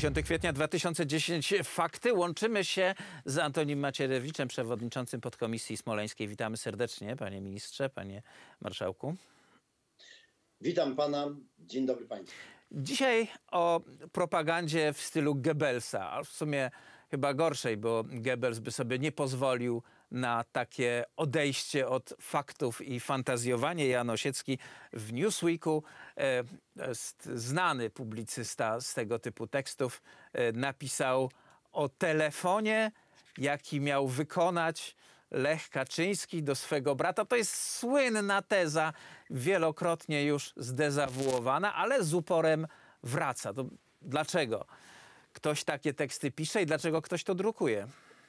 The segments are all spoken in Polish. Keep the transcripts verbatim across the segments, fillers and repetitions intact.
dziesiątego kwietnia dwa tysiące dziesiątego. Fakty. Łączymy się z Antonim Macierewiczem, przewodniczącym podkomisji smoleńskiej. Witamy serdecznie, panie ministrze, panie marszałku. Witam pana. Dzień dobry państwu. Dzisiaj o propagandzie w stylu Goebbelsa, a w sumie chyba gorszej, bo Goebbels by sobie nie pozwolił na takie odejście od faktów i fantazjowanie. Jan Osiecki w Newsweeku, e, jest znany publicysta z tego typu tekstów, e, napisał o telefonie, jaki miał wykonać Lech Kaczyński do swego brata. To jest słynna teza, wielokrotnie już zdezawuowana, ale z uporem wraca. To dlaczego ktoś takie teksty pisze i dlaczego ktoś to drukuje?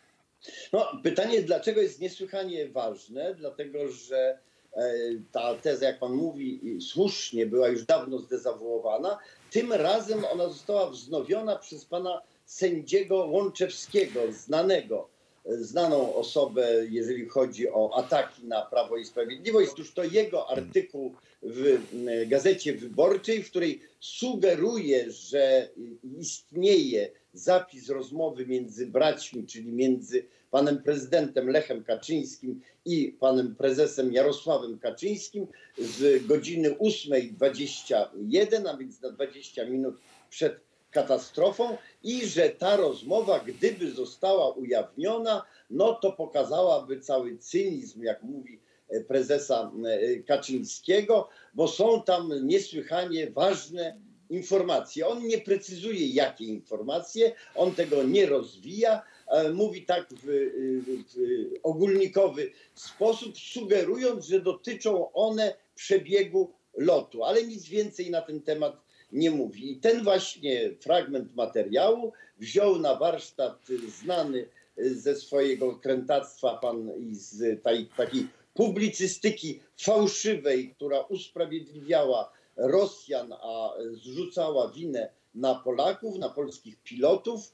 No, pytanie dlaczego jest niesłychanie ważne, dlatego że e, ta teza, jak pan mówi, słusznie była już dawno zdezawuowana. Tym razem ona została wznowiona przez pana sędziego Łączewskiego, znanego, znaną osobę, jeżeli chodzi o ataki na Prawo i Sprawiedliwość. Otóż to jego artykuł w Gazecie Wyborczej, w której sugeruje, że istnieje zapis rozmowy między braćmi, czyli między panem prezydentem Lechem Kaczyńskim i panem prezesem Jarosławem Kaczyńskim z godziny ósmej dwadzieścia jeden, a więc na dwadzieścia minut przed katastrofą, i że ta rozmowa, gdyby została ujawniona, no to pokazałaby cały cynizm, jak mówi prezesa Kaczyńskiego, bo są tam niesłychanie ważne informacje. On nie precyzuje, jakie informacje, on tego nie rozwija, mówi tak w, w ogólnikowy sposób, sugerując, że dotyczą one przebiegu lotu, ale nic więcej na ten temat nie mówi. I ten właśnie fragment materiału wziął na warsztat znany ze swojego krętactwa pan i z tej, takiej publicystyki fałszywej, która usprawiedliwiała Rosjan, a zrzucała winę na Polaków, na polskich pilotów,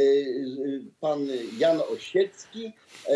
pan Jan Osiecki,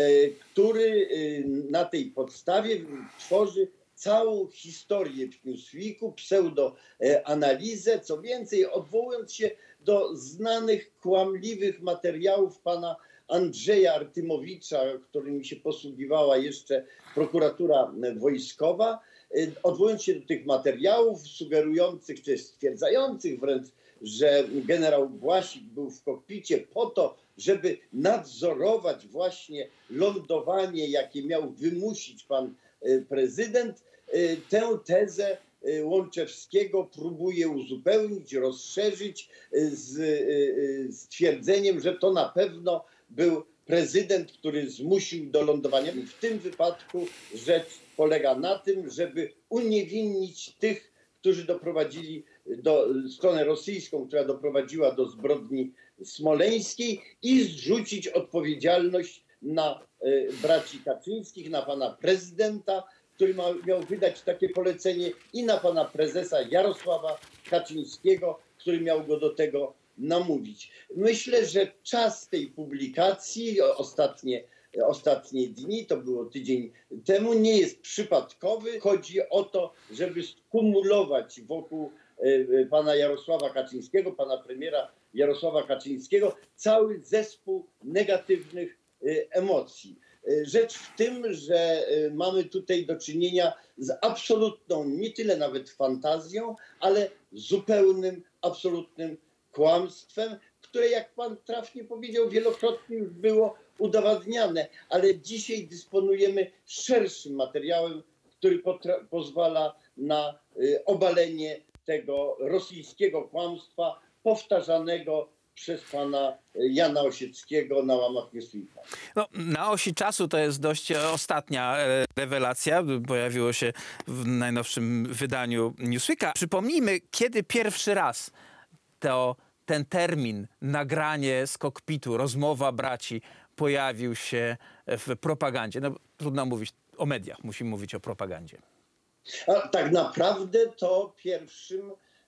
który na tej podstawie tworzy całą historię w Newsweeku, pseudoanalizę, co więcej, odwołując się do znanych, kłamliwych materiałów pana Andrzeja Artymowicza, którymi się posługiwała jeszcze prokuratura wojskowa, odwołując się do tych materiałów sugerujących, czy stwierdzających wręcz, że generał Błasik był w kokpicie po to, żeby nadzorować właśnie lądowanie, jakie miał wymusić pan prezydent. Tę tezę Łączewskiego próbuje uzupełnić, rozszerzyć z stwierdzeniem, że to na pewno był prezydent, który zmusił do lądowania. W tym wypadku rzecz polega na tym, żeby uniewinnić tych, którzy doprowadzili do stronę rosyjską, która doprowadziła do zbrodni smoleńskiej, i zrzucić odpowiedzialność na braci Kaczyńskich, na pana prezydenta, który ma, miał wydać takie polecenie, i na pana prezesa Jarosława Kaczyńskiego, który miał go do tego namówić. Myślę, że czas tej publikacji, ostatnie, ostatnie dni, to było tydzień temu, nie jest przypadkowy. Chodzi o to, żeby skumulować wokół pana Jarosława Kaczyńskiego, pana premiera Jarosława Kaczyńskiego, cały zespół negatywnych emocji. Rzecz w tym, że mamy tutaj do czynienia z absolutną, nie tyle nawet fantazją, ale zupełnym, absolutnym kłamstwem, które, jak pan trafnie powiedział, wielokrotnie już było udowadniane, ale dzisiaj dysponujemy szerszym materiałem, który pozwala na y, obalenie tego rosyjskiego kłamstwa powtarzanego przez pana Jana Osieckiego na łamach Newsweeka. No, na osi czasu to jest dość ostatnia e, rewelacja. Pojawiło się w najnowszym wydaniu Newsweeka. Przypomnijmy, kiedy pierwszy raz to ten termin, nagranie z kokpitu, rozmowa braci, pojawił się w propagandzie. No, trudno mówić o mediach, musimy mówić o propagandzie. A tak naprawdę to pierwszym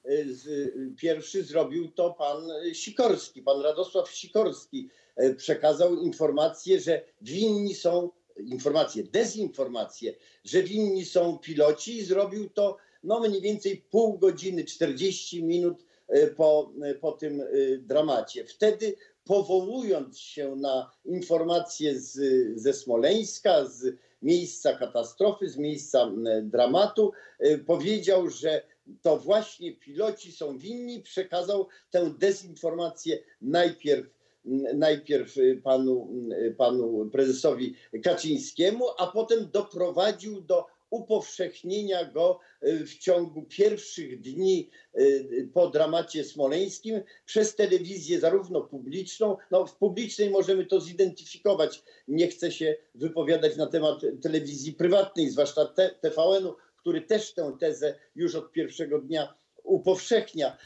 Z, pierwszy zrobił to pan Sikorski, pan Radosław Sikorski przekazał informację, że winni są, informacje, dezinformacje, że winni są piloci, i zrobił to no mniej więcej pół godziny, czterdzieści minut po, po tym dramacie. Wtedy, powołując się na informacje z, ze Smoleńska, z miejsca katastrofy, z miejsca dramatu, powiedział, że to właśnie piloci są winni, przekazał tę dezinformację najpierw, najpierw panu, panu prezesowi Kaczyńskiemu, a potem doprowadził do upowszechnienia go w ciągu pierwszych dni po dramacie smoleńskim przez telewizję zarówno publiczną, no w publicznej możemy to zidentyfikować, nie chcę się wypowiadać na temat telewizji prywatnej, zwłaszcza T V N-u, który też tę tezę już od pierwszego dnia upowszechnia,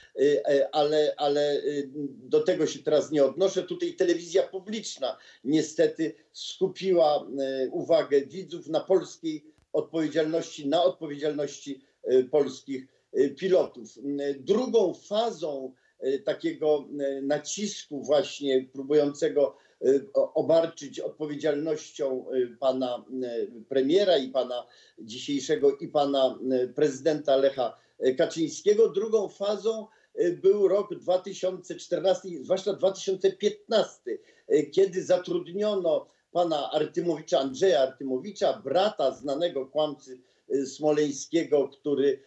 ale, ale do tego się teraz nie odnoszę. Tutaj telewizja publiczna niestety skupiła uwagę widzów na polskiej odpowiedzialności, na odpowiedzialności polskich pilotów. Drugą fazą takiego nacisku właśnie próbującego obarczyć odpowiedzialnością pana premiera i pana dzisiejszego i pana prezydenta Lecha Kaczyńskiego. Drugą fazą był rok dwa tysiące czternasty, zwłaszcza dwa tysiące piętnasty, kiedy zatrudniono pana Artymowicza, Andrzeja Artymowicza, brata znanego kłamcy smoleńskiego, który,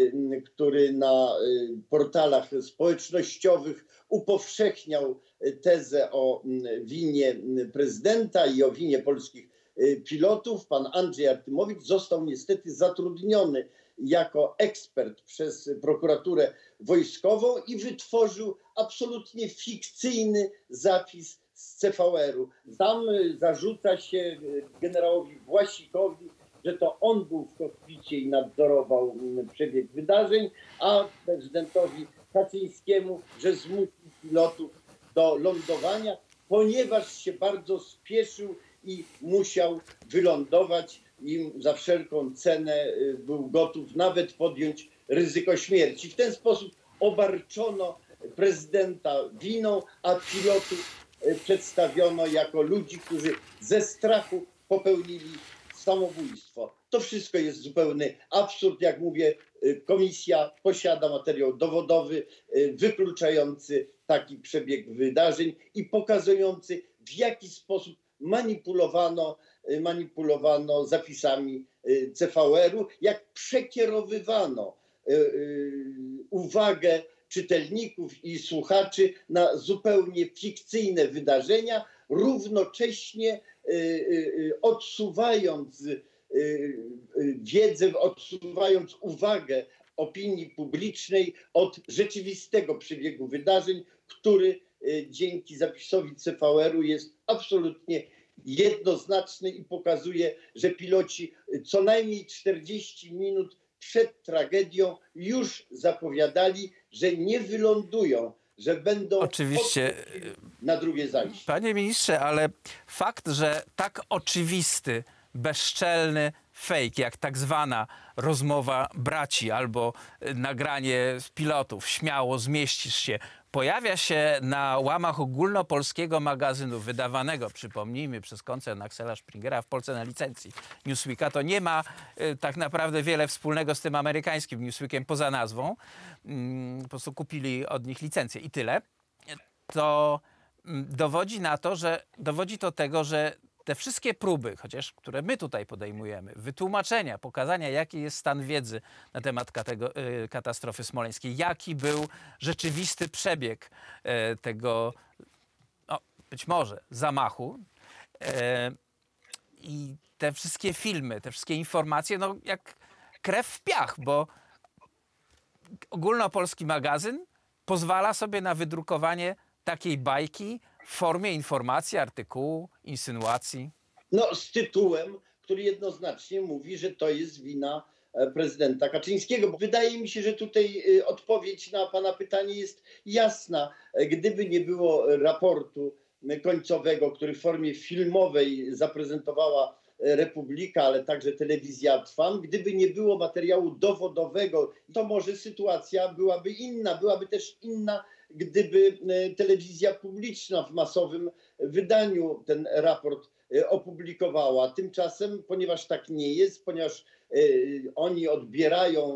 który na portalach społecznościowych upowszechniał tezę o winie prezydenta i o winie polskich pilotów. Pan Andrzej Artymowicz został niestety zatrudniony jako ekspert przez prokuraturę wojskową i wytworzył absolutnie fikcyjny zapis z C V R-u. Tam zarzuca się generałowi Błasikowi, że to on był w kokpicie i nadzorował przebieg wydarzeń, a prezydentowi Kaczyńskiemu, że zmusił pilotów do lądowania, ponieważ się bardzo spieszył i musiał wylądować i za wszelką cenę był gotów nawet podjąć ryzyko śmierci. W ten sposób obarczono prezydenta winą, a pilotów przedstawiono jako ludzi, którzy ze strachu popełnili samobójstwo. To wszystko jest zupełny absurd. Jak mówię, komisja posiada materiał dowodowy wykluczający taki przebieg wydarzeń i pokazujący, w jaki sposób manipulowano, manipulowano zapisami C V R-u, jak przekierowywano uwagę czytelników i słuchaczy na zupełnie fikcyjne wydarzenia, równocześnie odsuwając wiedzę, odsuwając uwagę opinii publicznej od rzeczywistego przebiegu wydarzeń, który dzięki zapisowi C V R-u jest absolutnie jednoznaczny i pokazuje, że piloci co najmniej czterdzieści minut przed tragedią już zapowiadali, że nie wylądują, że będą oczywiście na drugie zajście. Panie ministrze, ale fakt, że tak oczywisty, bezczelny fake, jak tak zwana rozmowa braci albo nagranie z pilotów, śmiało zmieścisz się, pojawia się na łamach ogólnopolskiego magazynu wydawanego, przypomnijmy, przez koncern Axela Springera w Polsce na licencji Newsweeka, to nie ma y, tak naprawdę wiele wspólnego z tym amerykańskim Newsweekiem poza nazwą. Mm, po prostu kupili od nich licencję i tyle. To mm, dowodzi na to, że dowodzi to tego, że te wszystkie próby, chociaż które my tutaj podejmujemy, wytłumaczenia, pokazania, jaki jest stan wiedzy na temat katego, y, katastrofy smoleńskiej, jaki był rzeczywisty przebieg y, tego, no, być może, zamachu y, i te wszystkie filmy, te wszystkie informacje, no jak krew w piach, bo ogólnopolski magazyn pozwala sobie na wydrukowanie takiej bajki w formie informacji, artykułu, insynuacji? No z tytułem, który jednoznacznie mówi, że to jest wina prezydenta Kaczyńskiego. Bo wydaje mi się, że tutaj odpowiedź na pana pytanie jest jasna. Gdyby nie było raportu końcowego, który w formie filmowej zaprezentowała Republika, ale także telewizja Trwam, gdyby nie było materiału dowodowego, to może sytuacja byłaby inna. Byłaby też inna, gdyby telewizja publiczna w masowym wydaniu ten raport opublikowała. Tymczasem, ponieważ tak nie jest, ponieważ oni odbierają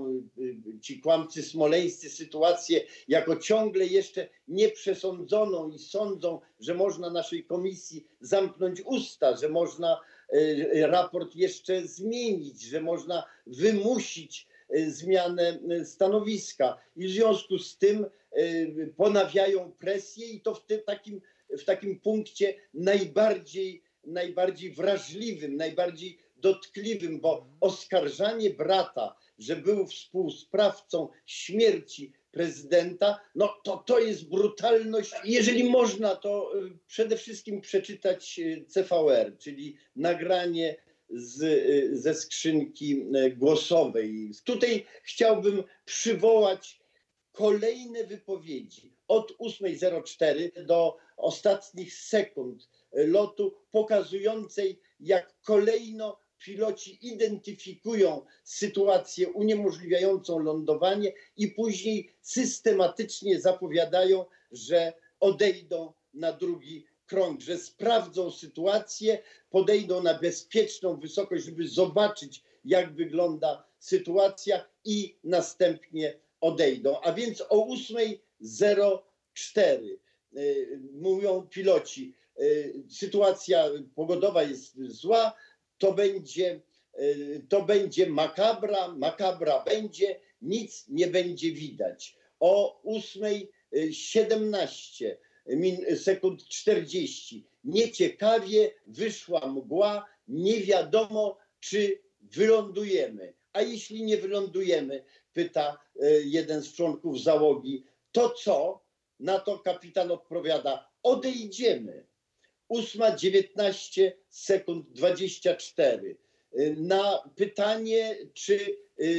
ci kłamcy smoleńscy sytuację jako ciągle jeszcze nieprzesądzoną i sądzą, że można naszej komisji zamknąć usta, że można raport jeszcze zmienić, że można wymusić zmianę stanowiska. I w związku z tym ponawiają presję i to w tym, takim, w takim punkcie najbardziej, najbardziej wrażliwym, najbardziej dotkliwym, bo oskarżanie brata, że był współsprawcą śmierci prezydenta, no to to jest brutalność. Jeżeli można, to przede wszystkim przeczytać C V R, czyli nagranie z, ze skrzynki głosowej. Tutaj chciałbym przywołać kolejne wypowiedzi od ósmej zero cztery do ostatnich sekund lotu, pokazującej, jak kolejno piloci identyfikują sytuację uniemożliwiającą lądowanie i później systematycznie zapowiadają, że odejdą na drugi krąg, że sprawdzą sytuację, podejdą na bezpieczną wysokość, żeby zobaczyć, jak wygląda sytuacja i następnie odejdą. A więc o ósmej zero cztery yy, mówią piloci, yy, sytuacja pogodowa jest zła, to będzie, yy, to będzie makabra, makabra będzie, nic nie będzie widać. O ósmej siedemnaście sekund czterdzieści nieciekawie, wyszła mgła, nie wiadomo, czy wylądujemy. A jeśli nie wylądujemy, pyta jeden z członków załogi, to co? Na to kapitan odpowiada, odejdziemy. ósma dziewiętnaście sekund dwadzieścia cztery. Na pytanie, czy,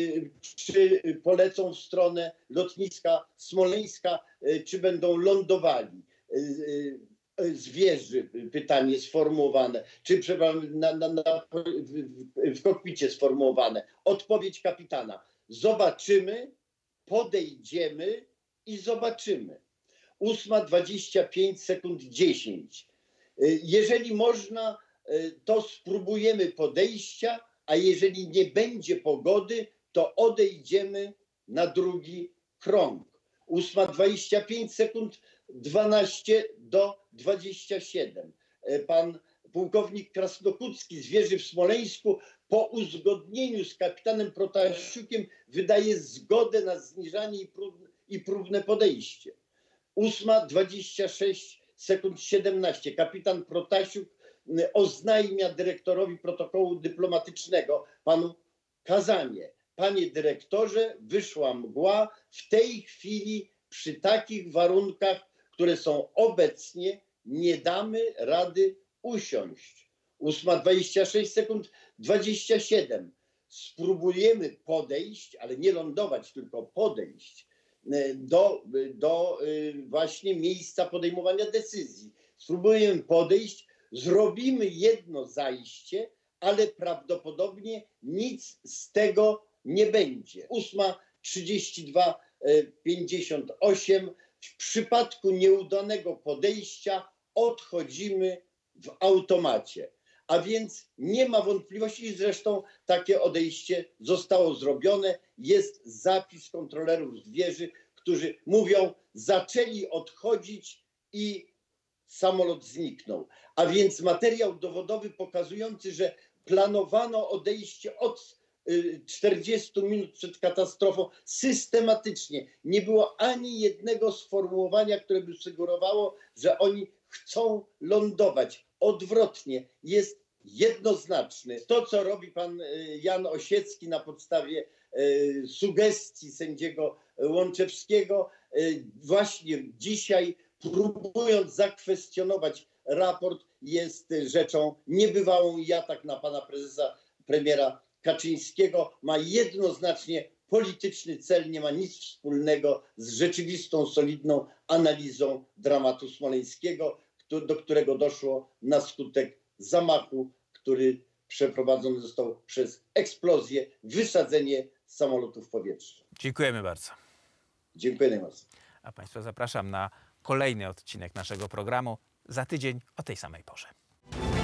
czy polecą w stronę lotniska Smoleńska, czy będą lądowali z wieży, pytanie sformułowane, czy na, na, na, w, w kokpicie sformułowane. Odpowiedź kapitana. Zobaczymy, podejdziemy i zobaczymy. ósma dwadzieścia pięć sekund dziesięć. Jeżeli można, to spróbujemy podejścia, a jeżeli nie będzie pogody, to odejdziemy na drugi krąg. ósma dwadzieścia pięć sekund dwanaście do dwudziestu siedmiu. Pan pułkownik Krasnokucki z wieży w Smoleńsku po uzgodnieniu z kapitanem Protasiukiem wydaje zgodę na zniżanie i, prób, i próbne podejście. ósma dwadzieścia sześć sekund siedemnaście. Kapitan Protasiuk oznajmia dyrektorowi protokołu dyplomatycznego, panu Kazanie. Panie dyrektorze, wyszła mgła. W tej chwili przy takich warunkach, które są obecnie, nie damy rady usiąść. ósma dwadzieścia sześć sekund dwadzieścia siedem. Spróbujemy podejść, ale nie lądować, tylko podejść do, do właśnie miejsca podejmowania decyzji. Spróbujemy podejść, zrobimy jedno zajście, ale prawdopodobnie nic z tego nie będzie. ósma trzydzieści dwa pięćdziesiąt osiem. W przypadku nieudanego podejścia odchodzimy w automacie. A więc nie ma wątpliwości, zresztą takie odejście zostało zrobione. Jest zapis kontrolerów z wieży, którzy mówią, zaczęli odchodzić i samolot zniknął. A więc materiał dowodowy pokazujący, że planowano odejście od czterdziestu minut przed katastrofą systematycznie. Nie było ani jednego sformułowania, które by sugerowało, że oni chcą lądować. Odwrotnie, jest jednoznaczny. To, co robi pan Jan Osiecki na podstawie sugestii sędziego Łączewskiego, właśnie dzisiaj próbując zakwestionować raport, jest rzeczą niebywałą i atak na pana prezesa, premiera Kaczyńskiego ma jednoznacznie polityczny cel, nie ma nic wspólnego z rzeczywistą, solidną analizą dramatu smoleńskiego, do którego doszło na skutek zamachu, który przeprowadzony został przez eksplozję, wysadzenie samolotów w powietrze. Dziękujemy bardzo. Dziękuję najmocniej. A Państwa zapraszam na kolejny odcinek naszego programu za tydzień o tej samej porze.